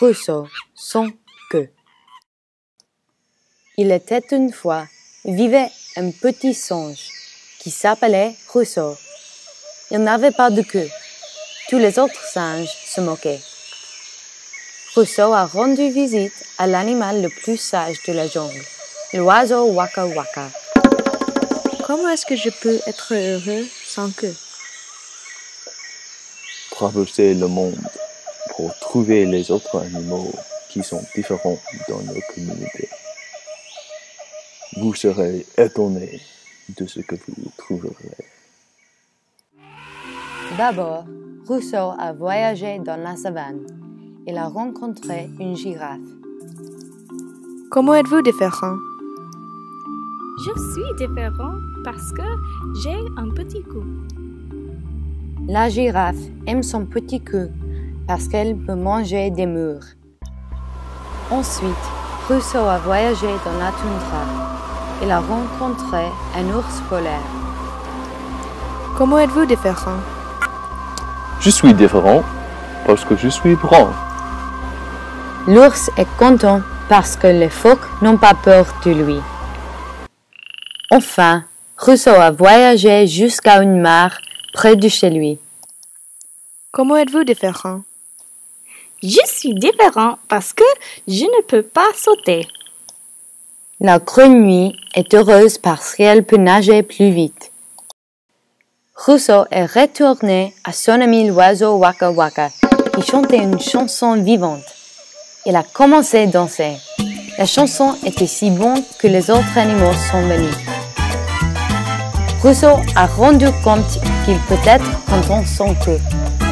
Rousseau sans queue. Il était une fois, vivait un petit singe qui s'appelait Rousseau. Il n'avait pas de queue. Tous les autres singes se moquaient. Rousseau a rendu visite à l'animal le plus sage de la jungle, l'oiseau Waka Waka. Comment est-ce que je peux être heureux sans queue? Traverser le monde pour trouver les autres animaux qui sont différents dans nos communautés. Vous serez étonnés de ce que vous trouverez. D'abord, Rousseau a voyagé dans la savane. Il a rencontré une girafe. Comment êtes-vous différent? Je suis différent parce que j'ai un petit cou. La girafe aime son petit cou parce qu'elle peut manger des mûres. Ensuite, Rousseau a voyagé dans la toundra. Il a rencontré un ours polaire. Comment êtes-vous différent? Je suis différent parce que je suis brun. L'ours est content parce que les phoques n'ont pas peur de lui. Enfin, Rousseau a voyagé jusqu'à une mare près de chez lui. Comment êtes-vous différent? Je suis différent parce que je ne peux pas sauter. La grenouille est heureuse parce qu'elle peut nager plus vite. Rousseau est retourné à son ami l'oiseau Waka Waka qui chantait une chanson vivante. Il a commencé à danser. La chanson était si bonne que les autres animaux sont venus. Rousseau a rendu compte qu'il peut être content sans queue.